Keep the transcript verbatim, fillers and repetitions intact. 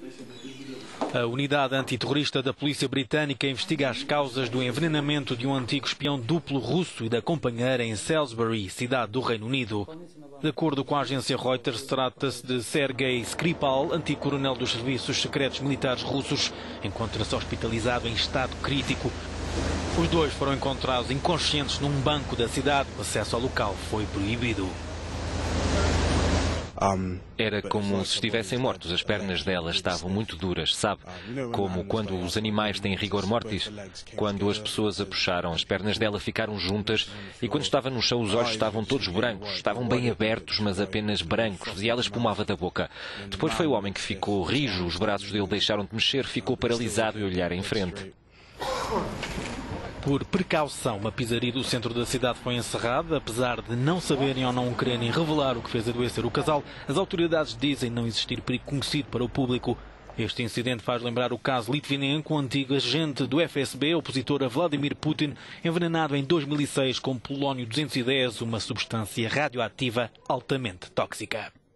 A unidade antiterrorista da polícia britânica investiga as causas do envenenamento de um antigo espião duplo russo e da companheira em Salisbury, cidade do Reino Unido. De acordo com a agência Reuters, trata-se de Sergei Skripal, antigo coronel dos serviços secretos militares russos, encontra-se hospitalizado em estado crítico. Os dois foram encontrados inconscientes num banco da cidade. O acesso ao local foi proibido. Era como se estivessem mortos. As pernas dela estavam muito duras, sabe? Como quando os animais têm rigor mortis. Quando as pessoas a puxaram, as pernas dela ficaram juntas e quando estava no chão os olhos estavam todos brancos. Estavam bem abertos, mas apenas brancos, e ela espumava da boca. Depois foi o homem que ficou rijo, os braços dele deixaram de mexer, ficou paralisado e olhar em frente. Por precaução, uma pizzaria do centro da cidade foi encerrada. Apesar de não saberem ou não quererem revelar o que fez adoecer o casal, as autoridades dizem não existir perigo conhecido para o público. Este incidente faz lembrar o caso Litvinenko, um antigo agente do F S B, opositor a Vladimir Putin, envenenado em dois mil e seis com polónio duzentos e dez, uma substância radioativa altamente tóxica.